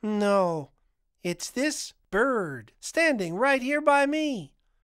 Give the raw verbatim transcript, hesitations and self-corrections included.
No, it's this bird standing right here by me.